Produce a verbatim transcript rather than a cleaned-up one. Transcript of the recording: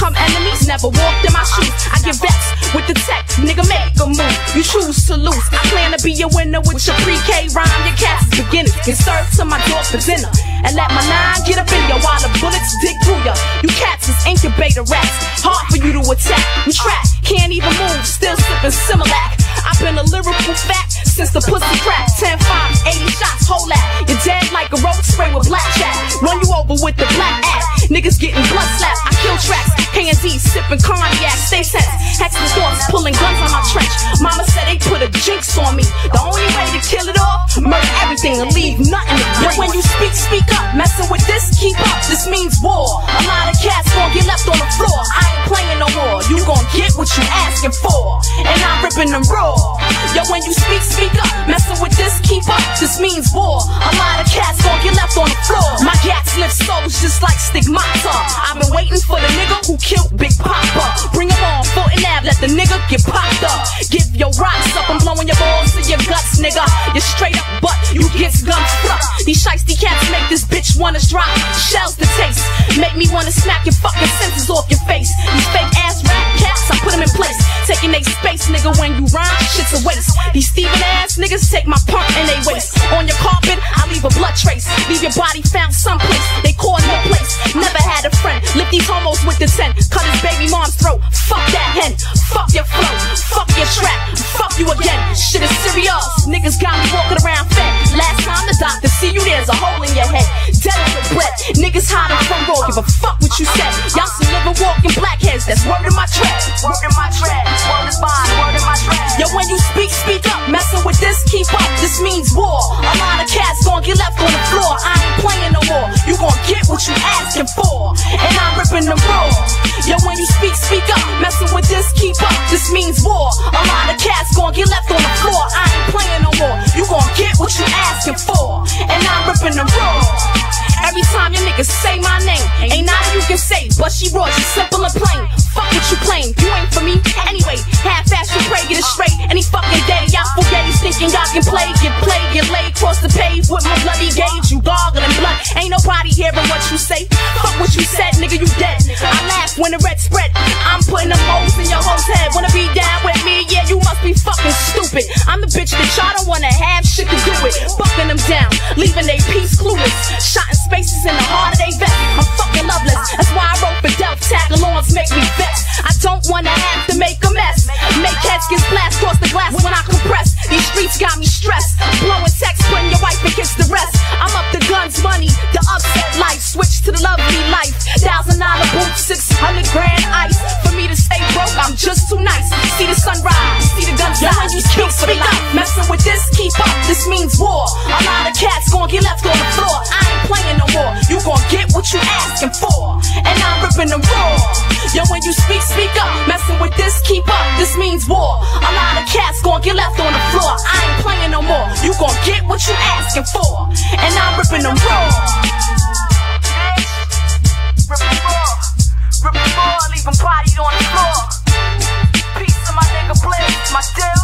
become enemies, never walked in my shoes. I get vexed with the tech, nigga, make a move. You choose to lose. I plan to be a winner with your pre-K rhyme. Your cats is beginners. Get served to my door for dinner. And let my nine get up in ya while the bullets dig through ya. You cats is incubator rats. Hard for you to attack. You trap, can't even move, still sipping Similac. I've been a lyrical fact since the pussy crack. ten, five, eighty shots, whole that. You're dead like a road spray with blackjack. Run you over with the black act. Niggas getting blood slapped. I kill tracks. K and Z sipping cognac. Stay tense. Hexing thoughts, pulling guns on my trench. Mama said they put a jinx on me. The only way to kill it off, murder everything and leave nothing to bring. When you speak, speak up. Messing with this, keep up. This means war. A lot of cats gon' get left on the floor. I ain't playing no more. You gon' get what you asking for. And I'm ripping them raw. Yo, when you speak, speak up. Messing with this, keep up. This means war. A lot of cats gon' get left on the floor. My gats lift souls just like stigmata. I've been waiting for the nigga who killed Big Papa. Bring him on, Fulton Ave, let the nigga get popped up. Give your rocks up, I'm blowing your balls to your guts, nigga. You're straight up, but you get guns fucked. These shiesty cats make this bitch wanna drop shells to taste. Make me wanna smack your fucking senses off your face. These fake ass rap cats, I put them in place. Taking they space, nigga, when you rhyme, shit's a waste. These Steven ass niggas take my pump and they waste. On your carpet, I leave a blood trace. Leave your body found someplace. They call no place. Never had a friend. Lift these homos with the ten. Cut his baby mom's throat. Fuck that hen. Fuck your flow. Fuck your trap. Fuck you again. Shit is serious. Niggas got me walking around fed. Last time the doctor see you, there's a hole in your head. Dead as a breath. Niggas hiding from raw. Give a fuck what you said. Y'all some living walking blackheads. That's word in my tread. Word in my tread. Word is bond. Word in my tread. Yo, when you speak, speak up. Messing with this, keep up. This means war. A lot of cats gon' get left on the floor. I ain't playing no more. You gon' get what you asking for. And I'm ripping them raw. Yo, when you speak, speak up. Messing with this, keep up. This means war. A lot of cats gon' get left on the floor. I ain't playing no more. You gon' get what you asking for. And I'm ripping them raw. Every time your niggas say my name, ain't nothing you can say, but she raw, just simple and plain. Fuck what you claim, you ain't for me anyway. Half-ass you pray, get it straight any fucking day. Y'all forgetties thinking y'all can play, get played, get laid, cross the pave with my bloody gauge. You gargling blood, ain't nobody hearing what you say. Fuck what you said, nigga, you dead. I laugh when the red spread. I'm putting them holes in your hoes head. Wanna be down with me? Yeah, you must be fucking stupid. I'm the bitch that y'all don't wanna have shit to do with. Bucking them down, leaving they peace clueless. Shot in spaces in the heart of they vest. I'm fucking loveless. That's why I wrote for Delph. Tag-alongs make me vex. I don't wanna have to make a mess. Make heads get splashed across the glass when I compress. These streets got me stressed. Blowing text, putting your wife against the rest. I'm up the guns, money, the upset life. Switch to the lovely life. Thousand dollar boots, six hundred grand ice. For me to stay broke, I'm just too nice. See the sunrise, see the guns fly. When you speak, speak up. Messing with this, keep up. This means war. A lot of cats gon' get left on the floor. I ain't playing no more. You gon' get what you asking for. And I'm ripping them raw. Yo, when you speak, speak up. Messing with this, keep up. This means war. A lot of cats gon' get left on the floor. I ain't playing no more. You gon' get what you asking for. And I'm ripping them raw. Ripping raw. Ripping raw. Leave them bodied on the floor. Peace to my nigga Blitz. My dear.